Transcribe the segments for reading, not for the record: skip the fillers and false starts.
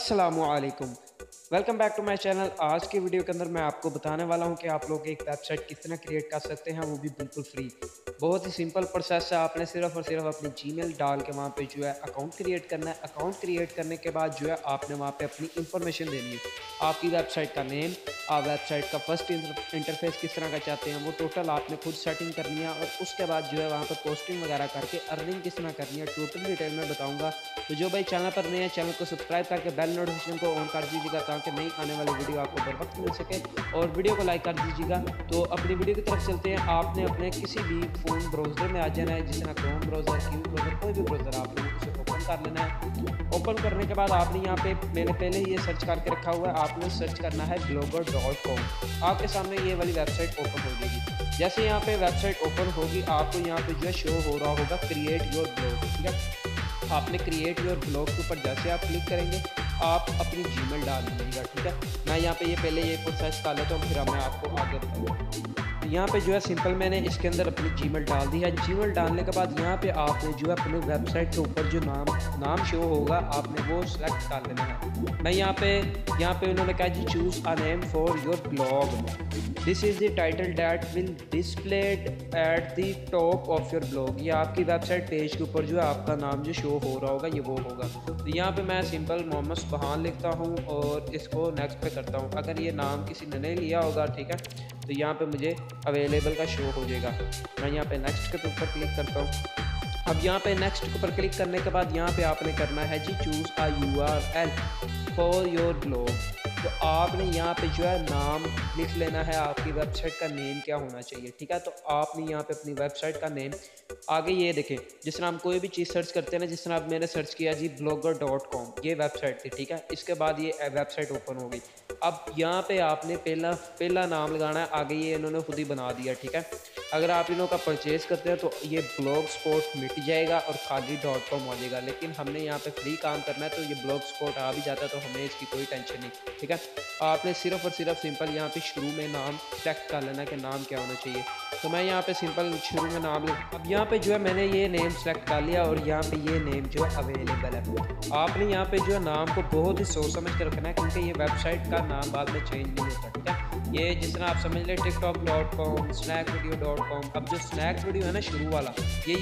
अस्सलामुअलैकुम, welcome back to my channel. आज के वीडियो के अंदर मैं आपको बताने वाला हूं कि आप लोग एक वेबसाइट किस तरह क्रिएट कर सकते हैं, वो भी बिल्कुल फ्री। बहुत ही सिंपल प्रोसेस है। आपने सिर्फ और सिर्फ अपनी जीमेल डाल के वहां पे जो है अकाउंट क्रिएट करना है। अकाउंट क्रिएट करने के बाद जो है आपने वहां पे अपनी इंफॉर्मेशन देनी है, आपकी वेबसाइट का नेम, आप वेबसाइट का फर्स्ट इंटरफेस किस तरह का चाहते हैं वो टोटल आपने खुद सेटिंग करनी है। और उसके बाद जो है वहाँ पर पोस्टिंग वगैरह करके अर्निंग किस तरह करनी है टोटल डिटेल में बताऊँगा। तो जो भाई चैनल पर नए हैं, चैनल को सब्सक्राइब करके बेल नोटिफिकेशन को ऑन कर दीजिएगा ताकि नई आने वाली वीडियो आपको बर वक्त मिल सके, और वीडियो को लाइक कर दीजिएगा। तो अपनी वीडियो की तरफ चलते हैं। आपने अपने किसी भी फ़ोन ब्राउज़र में आ जाना है, जिस तरह क्रोम ब्राउज़र, कीवी ब्राउज़र, कोई भी ब्राउज़र आपने उसे ओपन कर लेना है। ओपन करने के बाद आपने यहाँ पे, मैंने पहले ही ये सर्च करके रखा हुआ है, आपने सर्च करना है blogger.com। आपके सामने ये वाली वेबसाइट ओपन हो जाएगी। जैसे यहाँ पे वेबसाइट ओपन होगी, आपको यहाँ पे जो है शो हो रहा होगा क्रिएट योर ब्लॉग। ठीक है, आपने क्रिएट योर ब्लॉग के ऊपर जैसे आप क्लिक करेंगे आप अपनी जीमेल डाल दीजिएगा। ठीक है, मैं यहाँ पे ये पहले ये प्रोसेस कर लेता हूँ, फिर मैं आपको आगे बताऊँगा। यहाँ पे जो है सिंपल मैंने इसके अंदर अपनी जीमेल डाल दी है। जीमेल डालने के बाद यहाँ पे आपने जो है अपने वेबसाइट के ऊपर जो नाम शो होगा आपने वो सिलेक्ट कर लेना है। मैं यहाँ पे उन्होंने कहा जी choose a name for your blog, this is the title that will displayed at the top of your blog. ये आपकी वेबसाइट पेज के ऊपर जो है आपका नाम जो शो हो रहा होगा ये वो होगा। तो यहाँ पे मैं सिंपल मोहम्मद सुबहान लिखता हूँ और इसको नेक्स्ट पे करता हूँ। अगर ये नाम किसी ने नहीं लिया होगा, ठीक है, तो यहाँ पे मुझे अवेलेबल का शो हो जाएगा। मैं यहाँ पे नेक्स्ट के ऊपर क्लिक करता हूँ। अब यहाँ पे नेक्स्ट के ऊपर क्लिक करने के बाद यहाँ पे आपने करना है जी choose a URL for your blog. तो आपने यहाँ पे जो है नाम लिख लेना है, आपकी वेबसाइट का नेम क्या होना चाहिए। ठीक है, तो आपने यहाँ पे अपनी वेबसाइट का नेम आगे ये देखें, जिस तरह हम कोई भी चीज़ सर्च करते हैं ना, जिस तरह अब मैंने सर्च किया जी blogger.com, ये वेबसाइट थी। ठीक है, इसके बाद ये वेबसाइट ओपन हो गई। अब यहाँ पे आपने पहला नाम लगाना है, आगे ये इन्होंने खुद ही बना दिया। ठीक है, अगर आप इन्हों का परचेज़ करते हैं तो ये ब्लॉग स्पॉट मिट जाएगा और खाली .com हो जाएगा। लेकिन हमने यहाँ पे फ्री काम करना है, तो ये ब्लॉग स्पॉट आ भी जाता है, तो हमें इसकी कोई टेंशन नहीं। ठीक है, आपने सिर्फ और सिर्फ सिंपल यहाँ पे शुरू में नाम सेलेक्ट कर लेना कि नाम क्या होना चाहिए। तो मैं यहाँ पे सिंपल शुरू में नाम अब यहाँ पे जो है मैंने ये नेम सेलेक्ट कर लिया और यहाँ पे ये नेम जो है अवेलेबल है। आपने यहाँ पे जो है नाम को बहुत ही सोच समझ कर रखना है, क्योंकि ये वेबसाइट का नाम बाद में चेंज नहीं होता। ठीक है, ये जिस तरह आप समझ लें tiktok.com, snackvideo.com। अब जो स्नैक वीडियो है ना शुरू वाला,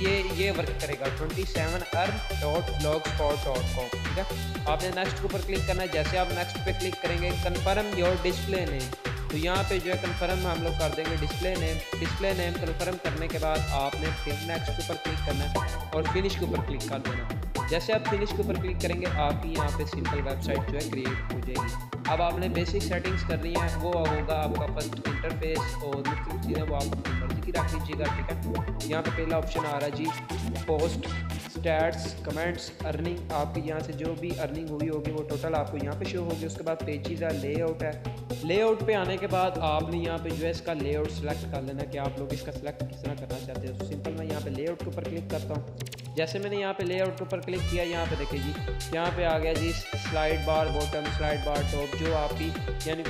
ये वर्क करेगा 27earn.blogspot.com। ठीक है, आपने नेक्स्ट के ऊपर क्लिक करना है। जैसे आप नेक्स्ट पे क्लिक करेंगे कन्फर्म योर डिस्प्ले नेम, तो यहाँ पे जो है कन्फर्म हम लोग कर देंगे डिस्प्ले नेम कन्फर्म करने के बाद आपने फिर नेक्स्ट के ऊपर क्लिक करना है और फिनिश के ऊपर क्लिक कर देना। जैसे आप फिनिश के ऊपर क्लिक करेंगे आपकी यहाँ पे सिंपल वेबसाइट जो है क्रिएट हो जाएगी। अब आपने बेसिक सेटिंग्स करनी है, वो होगा आपका फर्स्ट इंटरफेस और मुख्तलिफ चीज़ें वो आप अपनी मर्जी की रख लीजिएगा। ठीक है, यहाँ पे पहला ऑप्शन आ रहा है जी पोस्ट, स्टैट्स, कमेंट्स, अर्निंग। आपकी यहाँ से जो भी अर्निंग हुई होगी वो टोटल आपको यहाँ पे शो होगी। उसके बाद पेजेस है, लेआउट है। लेआउट पे आने के बाद आपने यहाँ पे जो है इसका लेआउट सेलेक्ट कर लेना कि आप लोग इसका सेलेक्ट किस तरह करना चाहते हैं। तो सिंपल मैं यहाँ पे लेआउट के ऊपर क्लिक करता हूँ। जैसे मैंने यहाँ पे लेआउट के ऊपर क्लिक किया, यहाँ पे देखिए जी, यहाँ पे आ गया जी slide bar bottom, slide bar top, जो आपकी यानी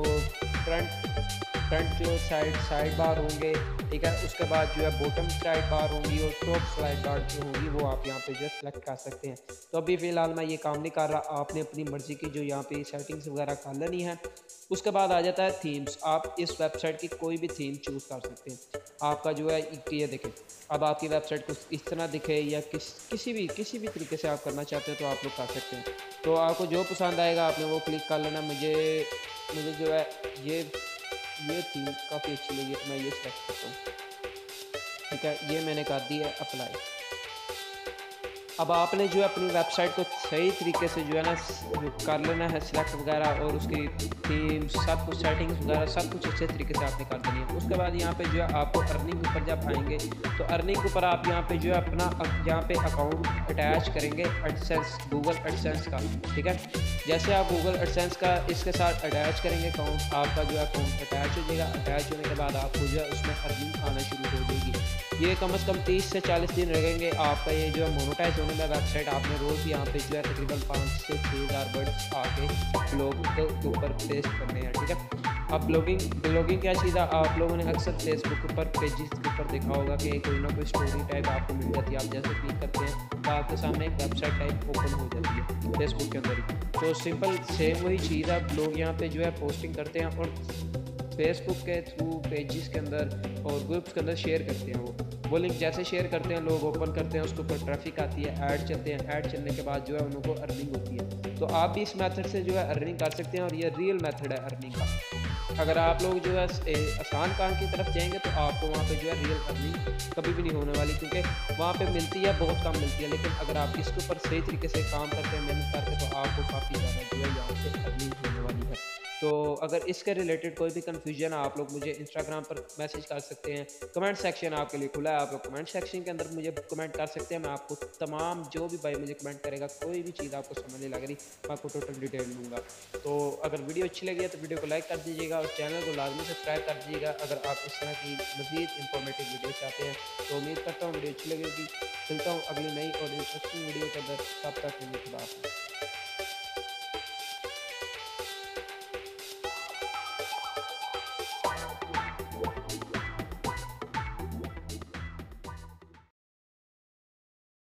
फ्रंट जो साइड बार होंगे। ठीक है, उसके बाद जो है बॉटम स्लाइड बार होंगी और टॉप स्लाइड बार जो होंगी वो आप यहाँ पे जो सेलेक्ट कर सकते हैं। तो अभी फ़िलहाल मैं ये काम नहीं कर रहा, आपने अपनी मर्ज़ी की जो यहाँ पे सेटिंग्स वगैरह कर लेनी है। उसके बाद आ जाता है थीम्स। आप इस वेबसाइट की कोई भी थीम चूज़ कर सकते हैं। आपका जो है ये देखें, अब आपकी वेबसाइट को इस तरह दिखे या किसी भी तरीके से आप करना चाहते हैं तो आप लोग कर सकते हैं। तो आपको जो पसंद आएगा आपने वो क्लिक कर लेना। मुझे जो है ये थीम काफ़ी अच्छी लगी, तो मैं ये सेलेक्ट करता हूँ। ठीक है, ये मैंने कर दी है अप्लाई। अब आपने जो है अपनी वेबसाइट को सही तरीके से जो है ना कर लेना है सिलेक्ट वगैरह, और उसकी थीम सब कुछ सेटिंग्स वगैरह सब कुछ अच्छे तरीके से आपने कर देनी है। उसके बाद यहाँ पे जो है आपको अर्निंग के ऊपर जब आएंगे तो अर्निंग के ऊपर आप यहाँ पे जो है अपना यहाँ पे अकाउंट अटैच करेंगे एडसेंस, गूगल एडसेंस का। ठीक है, जैसे आप गूगल एडसेंस का इसके साथ अटैच करेंगे अकाउंट, आपका जो है अकाउंट अटैच हो जाएगा। अटैच होने के बाद आपको जो है उसमें अर्निंग आना शुरू हो जाएगी। ये कम से कम 30 से 40 दिन लगेंगे आपका ये जो है मोनेटाइज होने में वेबसाइट। आपने रोज़ यहाँ पे जो है तकरीबन 5 से 6,000 वर्ड्स आके ब्लॉग के ऊपर पेस्ट करने हैं। ठीक है, अब ब्लॉगिंग क्या चीज़ है, आप लोगों ने अक्सर फेसबुक के ऊपर पेजेस के ऊपर देखा होगा कि कोई ना कोई स्टोरी टाइप आपको मिल जाती है। आप जैसे क्लिक करते हैं तो आपके सामने एक वेबसाइट टाइप ओपन हो जाती है फेसबुक के अंदर ही। तो सिंपल सेम वही चीज़ है, लोग यहाँ पे जो है पोस्टिंग करते हैं और फेसबुक के थ्रू पेजेस के अंदर और ग्रुप्स के अंदर शेयर करते हैं। वो लिंक जैसे शेयर करते हैं, लोग ओपन करते हैं, उसके ऊपर ट्रैफिक आती है, ऐड चलते हैं, ऐड चलने के बाद जो है उनको अर्निंग होती है। तो आप भी इस मेथड से जो है अर्निंग कर सकते हैं और ये रियल मेथड है अर्निंग का। अगर आप लोग जो है आसान काम की तरफ जाएंगे तो आपको वहाँ पे जो है रियल अर्निंग कभी भी नहीं होने वाली, क्योंकि वहाँ पे मिलती है बहुत कम मिलती है। लेकिन अगर आप इसके ऊपर सही तरीके से काम करते हैं, मेहनत करके, तो आपको काफ़ी ज़्यादा जो है यहाँ से अर्निंग होने वाली है। तो अगर इसके रिलेटेड कोई भी कन्फ्यूजन है, आप लोग मुझे इंस्टाग्राम पर मैसेज कर सकते हैं। कमेंट सेक्शन आपके लिए खुला है, आप लोग कमेंट सेक्शन के अंदर मुझे कमेंट कर सकते हैं। मैं आपको तमाम जो भी भाई मुझे कमेंट करेगा, कोई भी चीज़ आपको समझ नहीं लग रही, मैं आपको टोटल डिटेल दूंगा। तो अगर वीडियो अच्छी लगी है तो वीडियो को लाइक कर दीजिएगा और चैनल को लाजमी सब्सक्राइब कर दीजिएगा अगर आप इस तरह की मज़ीद इंफॉर्मेटिव वीडियो चाहते हैं। तो उम्मीद करता हूँ वीडियो अच्छी लगेगी। मिलता हूँ अगली नई और इंटरेस्टिंग वीडियो के अंदर, तब तक के लिए खुदा हाफ़िज़।